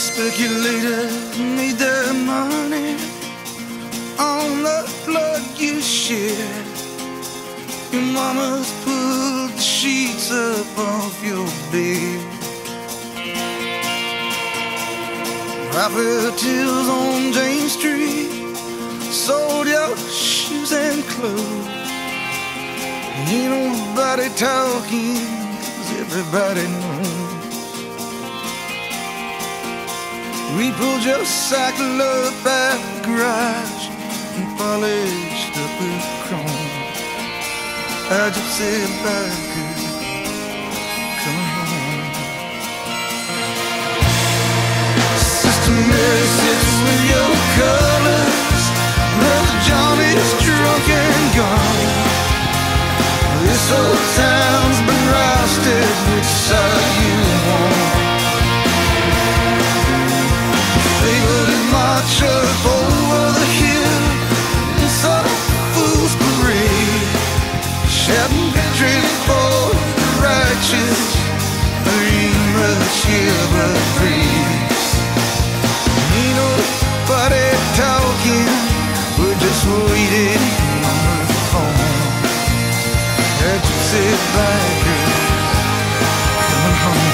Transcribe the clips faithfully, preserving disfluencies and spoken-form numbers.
Speculators made their money on the blood you shed. Your mama's pulled the sheets up off your bed. Properties on Jane Street sold your shoes and clothes. Ain't nobody talking, 'cause everybody knows. We pulled your cycle up at the garage and polished up with chrome. I just said bye, girl, coming home. Sister Mary sits with your colors. Brother John is drunk and gone. This old town's been rousted, which side you want? They would march up over the hill and saw the fool's parade, shouting victory for the righteous. There ain't much here but praise. Ain't nobody talking, we're just waiting on the phone. Had you said bye, girl, coming home.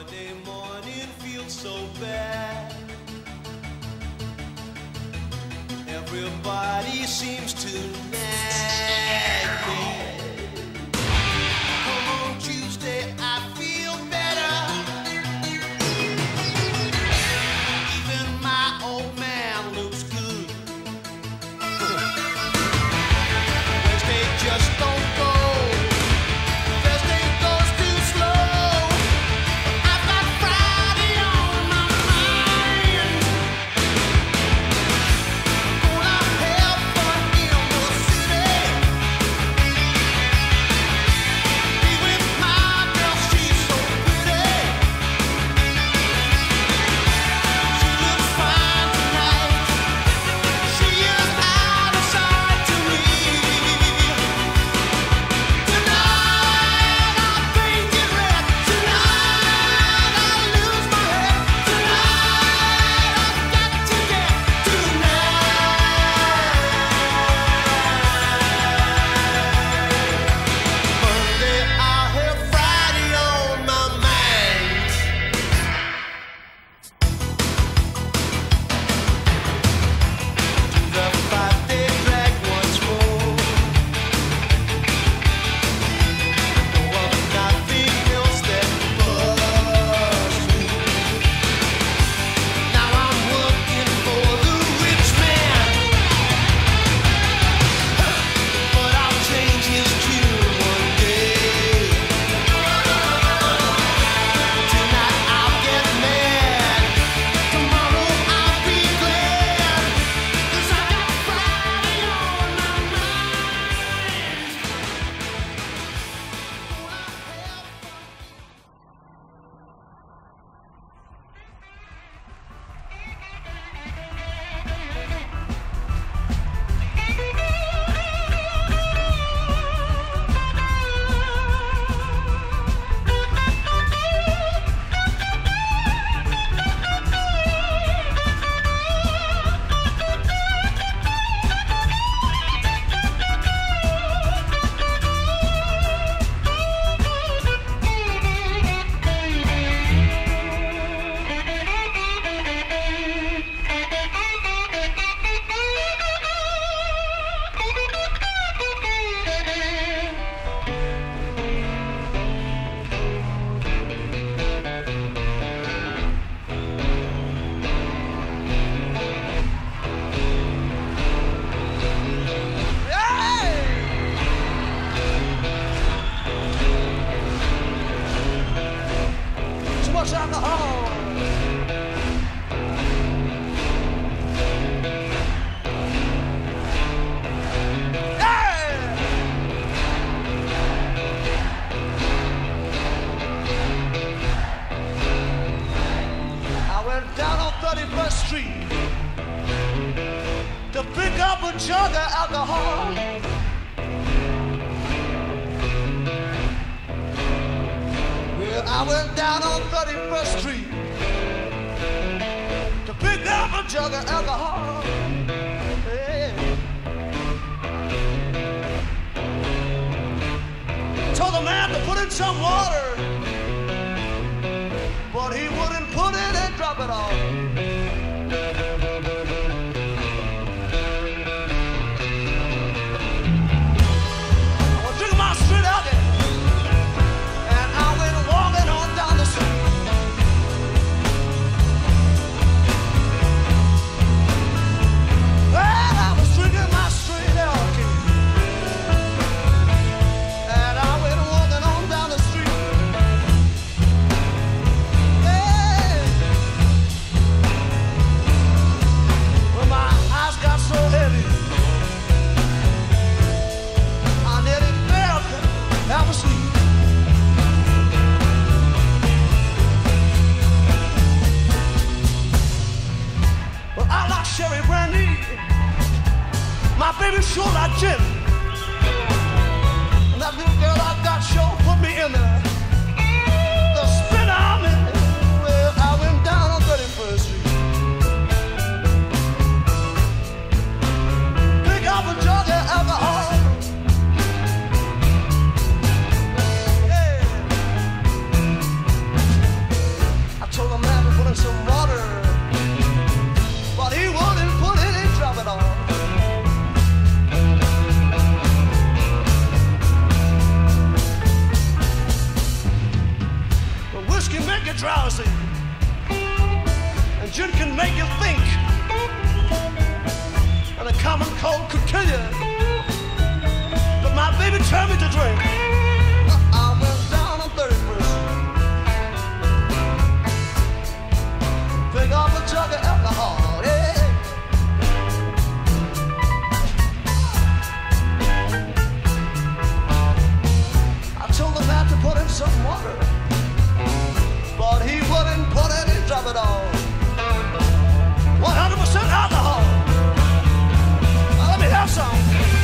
Monday morning feels so bad. Everybody seems to nag me. Come on Tuesday, I feel better. Even my old man looks good. Wednesday just don't go. Thursday goes too slow. I've got Friday on my mind. Gonna have fun in the city. Be with my girl, she's so pretty. She looks fine tonight. She is out of sight to me. Tonight I'll paint it red. Tonight I'll lose my head. Tonight I've got to get tonight. Monday I'll have Friday on my mind. Do the five-day drag once more. Know of nothing else that bugs me. Now I'm working for the rich man, but I'll change his tune one day. Tonight I'll get mad. Tomorrow I'll be glad. 'Cause I got Friday on my mind. Too much alcohol. I went down on thirty-first Street to pick up a jug of alcohol. Well, I went down on thirty-first Street to pick up a jug of alcohol. Hey. Told the man to put in some water, but he wouldn't put it and drop it off. I was drinking my straight out there, and I went walking on down the street. Well, I was drinking my straight out there, and I went walking on down the street. Hey. Well, my eyes got so heavy, I nearly fell half asleep. Well, I like sherry brandy. My baby sure like gin. And that little girl I got sure put me in the the spin I'm in. Well, I went down on thirty-first Street. Pick up a jug of alcohol. Yeah. cold could kill you. But my baby turned me to drink. I went down on thirty-first. Pick up a jug of alcohol, yeah. I told the man to put in some water, but he wouldn't put any drop at all. one hundred percent alcohol. Now let me have some.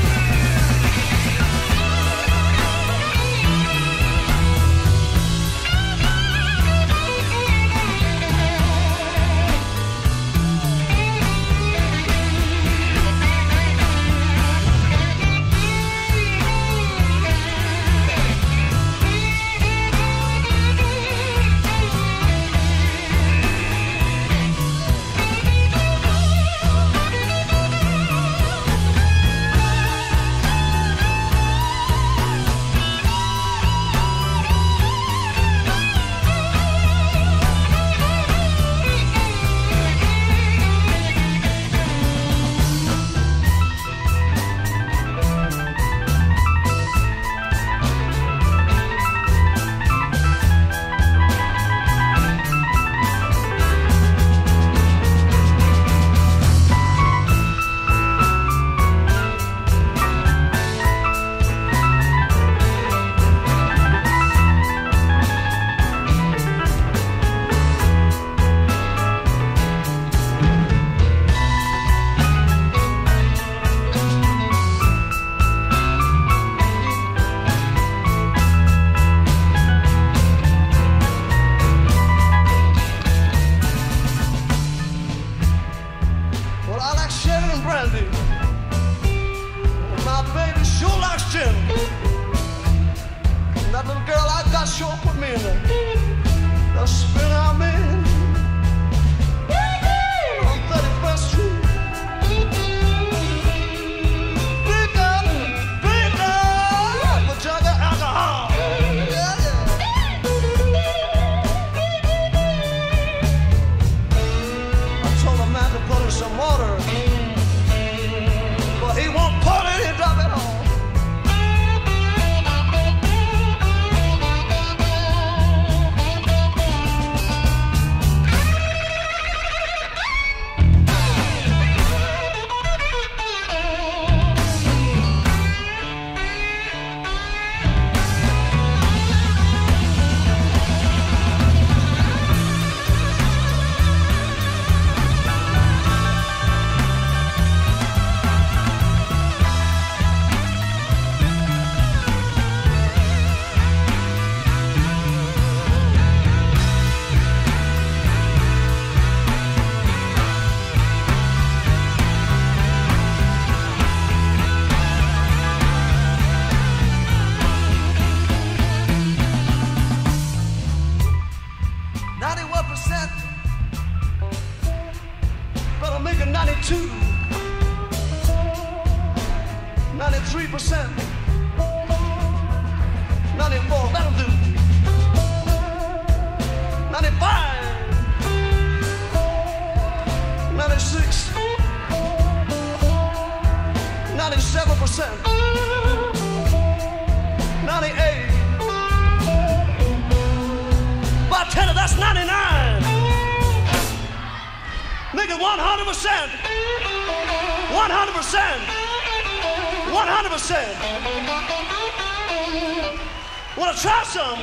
Wanna try some?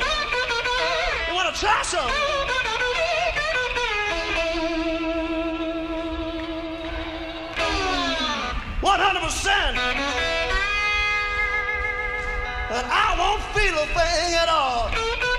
You wanna try some? One hundred percent. And I won't feel a thing at all.